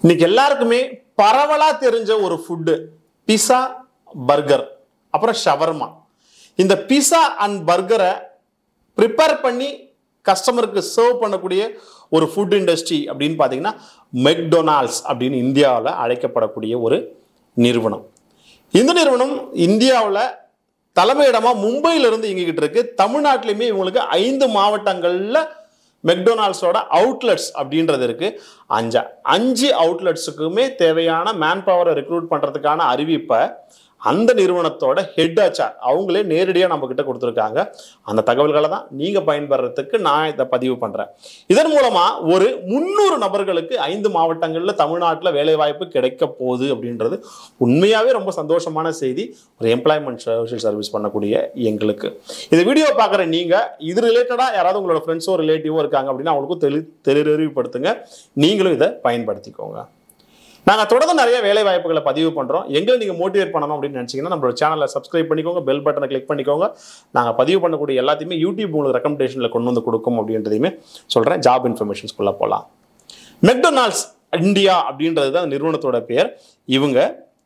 இன்னைக்கு எல்லாருக்குமே பரவலா தெரிஞ்ச ஒரு ஃபுட் பிஸா பர்கர் அப்புறம் ஷவர்மா. இந்த பிஸா அண்ட் பர்கரை ப்ரிப்பேர் பண்ணி கஸ்டமருக்கு சர்வ் பண்ணக்கூடிய ஒரு ஃபுட் இண்டஸ்ட்ரி அப்படின்னு பார்த்தீங்கன்னா மெக்டொனால்ட்ஸ் அப்படின்னு இந்தியாவில் அழைக்கப்படக்கூடிய ஒரு நிறுவனம். இந்த நிறுவனம் இந்தியாவில் தலைமையிடமாக மும்பையிலிருந்து இயங்கிக்கிட்டு இருக்கு. தமிழ்நாட்டிலையுமே இவங்களுக்கு 5 மாவட்டங்களில் மெக்டொனால்ட்ஸோட அவுட்லெட்ஸ் அப்படின்றது இருக்கு. 5 அவுட்லெட்ஸுக்குமே தேவையான மேன் பவரை ரெக்ரூட் பண்ணுறதுக்கான அறிவிப்பை அந்த நிறுவனத்தோட ஹெட் ஆச்சார் அவங்களே நேரடியாக நம்ம கிட்ட கொடுத்துருக்காங்க. அந்த தகவல்களை தான் நீங்கள் பயன்படுறதுக்கு நான் இதை பதிவு பண்ணுறேன். இதன் மூலமாக ஒரு 300 நபர்களுக்கு 5 மாவட்டங்களில் தமிழ்நாட்டில் வேலைவாய்ப்பு கிடைக்க போகுது அப்படின்றது உண்மையாகவே ரொம்ப சந்தோஷமான செய்தி. ஒரு எம்ப்ளாய்மெண்ட் சோஷியல் சர்வீஸ் பண்ணக்கூடிய எங்களுக்கு இந்த வீடியோ பார்க்குற நீங்கள் இது ரிலேட்டடாக யாராவது உங்களோட ஃப்ரெண்ட்ஸோ ரிலேட்டிவோ இருக்காங்க அப்படின்னா அவங்களுக்கும் தெளிவுபடுத்துங்க. நீங்களும் இதை பயன்படுத்திக்கோங்க. நாங்கள் தொடர்ந்து நிறைய வேலை வாய்ப்புகளை பதிவு பண்ணுறோம். எங்களை நீங்கள் மோட்டிவேட் பண்ணணும் அப்படின்னு நினச்சிங்கன்னா நம்மளோட சேனலை சப்ஸ்கிரைப் பண்ணிக்கோங்க, பெல் பட்டனை கிளிக் பண்ணிக்கோங்க. நாங்கள் பதிவு பண்ணக்கூடிய எல்லாத்தையுமே யூடியூப் உங்களுக்கு ரெக்கமெண்டேஷனில் கொண்டு வந்து கொடுக்கும் அப்படின்றதையுமே சொல்கிறேன். ஜாப் இன்ஃபர்மேஷன்ஸ்குள்ளே போகலாம். மெக்டொனால்ட்ஸ் இந்தியா அப்படின்றது தான் நிறுவனத்தோட பேர். இவங்க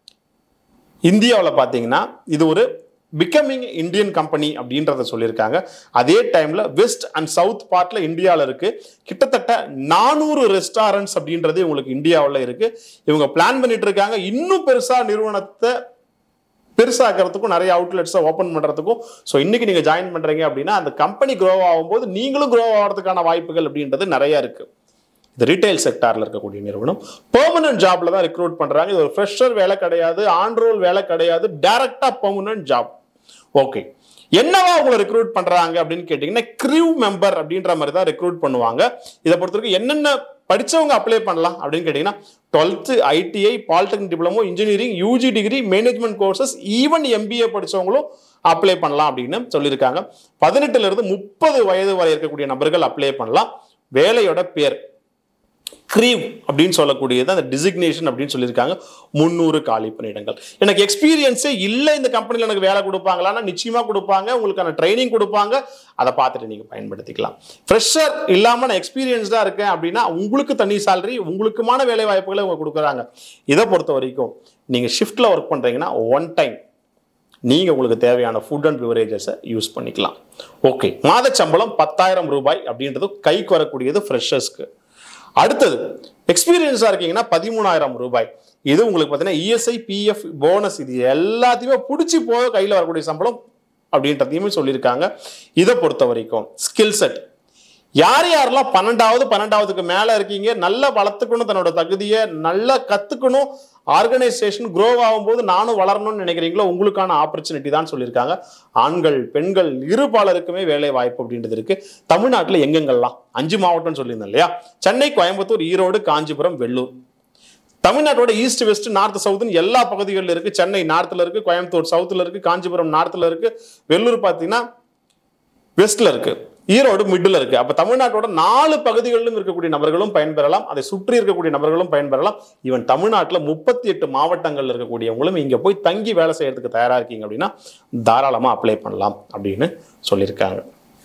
இந்தியாவில் பார்த்தீங்கன்னா இது ஒரு பிகமிங் இந்தியன் கம்பெனி அப்படின்றத சொல்லியிருக்காங்க. அதே டைமில் வெஸ்ட் அண்ட் சவுத் பார்ட்டில் இந்தியாவில் இருக்குது. கிட்டத்தட்ட 400 ரெஸ்டாரண்ட்ஸ் அப்படின்றது இவங்களுக்கு இந்தியாவில் இருக்குது. இவங்க பிளான் பண்ணிட்டு இருக்காங்க இன்னும் பெருசாக நிறுவனத்தை பெருசாக்கிறதுக்கும் நிறைய அவுட்லெட்ஸை ஓப்பன் பண்ணுறதுக்கும். ஸோ இன்னைக்கு நீங்கள் ஜாயின் பண்ணுறீங்க அப்படின்னா அந்த கம்பெனி க்ரோ ஆகும்போது நீங்களும் க்ரோ ஆகிறதுக்கான வாய்ப்புகள் அப்படின்றது நிறைய இருக்குது. இது ரீட்டைல் செக்டாரில் இருக்கக்கூடிய நிறுவனம். பெர்மனன்ட் ஜாப்ல தான் ரெக்ரூட் பண்ணுறாங்க. இது ஒரு ஃப்ரெஷர் வேலை கிடையாது, ஆன் ரோல் வேலை கிடையாது, டைரக்டாக பெர்மனன்ட் ஜாப். ஓகே, என்னவா அவங்களை ரெக்ரூட் பண்றாங்க அப்படின்னு கேட்டீங்கன்னா கிரியூ மெம்பர் அப்படின்ற மாதிரி தான் ரெக்ரூட் பண்ணுவாங்க. இதை பொறுத்தவரைக்கும் என்னென்ன படிச்சவங்க அப்ளை பண்ணலாம் அப்படின்னு கேட்டீங்கன்னா 12th ITI, polytechnic diploma, engineering, UG degree, management courses, even MBA படிச்சவங்களும் அப்ளை பண்ணலாம் அப்படின்னு சொல்லியிருக்காங்க. 18 இருந்து 30 வயது வரை இருக்கக்கூடிய நபர்கள் அப்ளை பண்ணலாம். வேலையோட பேர் கிரீவ் அப்படின்னு சொல்லக்கூடியது அந்த டிசிக்னேஷன் அப்படின்னு சொல்லியிருக்காங்க. 300 காலி பணியிடங்கள். எனக்கு எக்ஸ்பீரியன்ஸே இல்லை இந்த கம்பெனியில் எனக்கு வேலை கொடுப்பாங்களான்னா நிச்சயமா கொடுப்பாங்க. உங்களுக்கான ட்ரைனிங் கொடுப்பாங்க. அதை பார்த்துட்டு நீங்க பயன்படுத்திக்கலாம். ஃப்ரெஷர் இல்லாமல் நான் எக்ஸ்பீரியன்ஸ்டாக இருக்கேன் அப்படின்னா உங்களுக்கு தனி சேலரி, உங்களுக்குமான வேலை வாய்ப்புகளை அவங்க கொடுக்குறாங்க. இதை பொறுத்த வரைக்கும் நீங்க ஷிஃப்ட்ல ஒர்க் பண்றீங்கன்னா ஒன் டைம் நீங்க உங்களுக்கு தேவையான ஃபுட் அண்ட் பிவரேஜஸை யூஸ் பண்ணிக்கலாம். ஓகே, மாத சம்பளம் 10,000 ரூபாய் அப்படின்றது கைக்கு வரக்கூடியது ஃப்ரெஷர்ஸ்க்கு. அடுத்தது எக்ஸ்பீரியன்ஸா இருக்கீங்கன்னா 13,000 ரூபாய். இது உங்களுக்கு பார்த்தீங்கன்னா ESI, PF, போனஸ் இது எல்லாத்தையுமே பிடிச்சி போக கையில் வரக்கூடிய சம்பளம் அப்படின்றதையுமே சொல்லியிருக்காங்க. இதை பொறுத்த வரைக்கும் ஸ்கில் செட் யார் யாரெல்லாம் 12வது மேலே இருக்கீங்க, நல்லா வளர்த்துக்கணும், தன்னோட தகுதியை நல்லா கற்றுக்கணும், ஆர்கனைசேஷன் க்ரோ ஆகும்போது நானும் வளரணும்னு நினைக்கிறீங்களோ உங்களுக்கான ஆப்பர்ச்சுனிட்டி தான் சொல்லியிருக்காங்க. ஆண்கள் பெண்கள் இருபாலருக்குமே வேலை வாய்ப்பு அப்படின்றது இருக்கு. தமிழ்நாட்டில் எங்கெங்கெல்லாம் 5 மாவட்டம்னு சொல்லியிருந்தேன் இல்லையா? சென்னை, கோயம்புத்தூர், ஈரோடு, காஞ்சிபுரம், வெள்ளூர். தமிழ்நாட்டோட ஈஸ்ட் வெஸ்ட் நார்த் சவுத்துன்னு எல்லா பகுதிகளில் இருக்கு. சென்னை நார்த்தில் இருக்கு, கோயம்புத்தூர் சவுத்தில் இருக்கு, காஞ்சிபுரம் நார்த்தில் இருக்கு, வெள்ளூர் பார்த்தீங்கன்னா வெஸ்ட்ல இருக்கு, ஈரோடு மிடில் இருக்கு. அப்ப தமிழ்நாட்டோட 4 பகுதிகளிலும் இருக்கக்கூடிய நபர்களும் பயன்பெறலாம். அதை சுற்றி இருக்கக்கூடிய நபர்களும் பயன்பெறலாம். ஈவன் தமிழ்நாட்டில் 38 மாவட்டங்கள் இருக்கக்கூடியவங்களும் இங்க போய் தங்கி வேலை செய்யறதுக்கு தயாரா இருக்கீங்க அப்படின்னா தாராளமா அப்ளை பண்ணலாம் அப்படின்னு சொல்லியிருக்காங்க.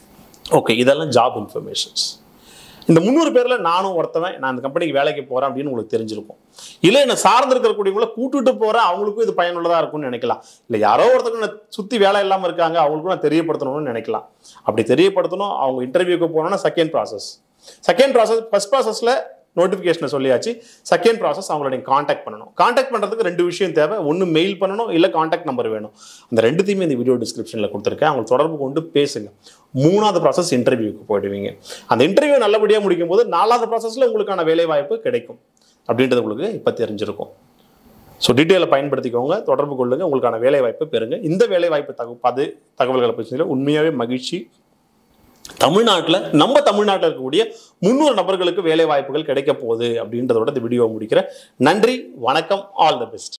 ஓகே, இதெல்லாம் ஜாப் இன்ஃபர்மேஷன்ஸ். இந்த 300 பேர்ல நானும் ஒருத்தவன், நான் இந்த கம்பெனிக்கு வேலைக்கு போறேன் அப்படின்னு உங்களுக்கு தெரிஞ்சிருக்கும். இல்லை என்ன சார்ந்து இருக்கக்கூடியவங்கள கூட்டுட்டு போறேன், அவங்களுக்கும் இது பயனுள்ளதா இருக்கும்னு நினைக்கலாம். இல்லை யாரோ ஒருத்தருக்கு சுத்தி வேலை இல்லாமல் இருக்காங்க அவங்களுக்கும் நான் தெரியப்படுத்தணும்னு நினைக்கலாம். அப்படி தெரியப்படுத்தணும், அவங்க இன்டர்வியூக்கு போனோம்னா செகண்ட் ப்ராசஸ். ஃபர்ஸ்ட் ப்ராசஸ்ல நோட்டிஃபிகேஷனை சொல்லியாச்சு. செகண்ட் ப்ராசஸ் அவங்கள நீங்கள் காண்டாக்ட் பண்ணணும். காண்டாக்ட் பண்ணுறதுக்கு 2 விஷயம் தேவை. ஒன்று மெயில் பண்ணணும், இல்லை காண்டாக்ட் நம்பர் வேணும். அந்த 2த்தையுமே இந்த வீடியோ டிஸ்கிரிப்ஷனில் கொடுத்துருக்கேன். அவங்க தொடர்பு கொண்டு பேசுங்க. 3வது ப்ராசஸ் இன்டர்வியூக்கு போயிடுவீங்க. அந்த இன்டர்வியூ நல்லபடியாக முடிக்கும் போது 4வது ப்ராசஸில் உங்களுக்கான வேலை வாய்ப்பு கிடைக்கும் அப்படின்றது உங்களுக்கு இப்போ தெரிஞ்சிருக்கும். ஸோ டீட்டெயிலை பயன்படுத்திக்கோங்க, தொடர்பு கொள்ளுங்க, உங்களுக்கான வேலை வாய்ப்பு பெறுங்க. இந்த வேலை வாய்ப்பு தகவல்களை பற்றி உண்மையாகவே மகிழ்ச்சி. நம்ம தமிழ்நாட்டில் இருக்கக்கூடிய 300 நபர்களுக்கு வேலை வாய்ப்புகள் கிடைக்க போகுது அப்படின்றதோட இந்த வீடியோ முடிக்கிறேன். நன்றி, வணக்கம், ஆல் தி பெஸ்ட்.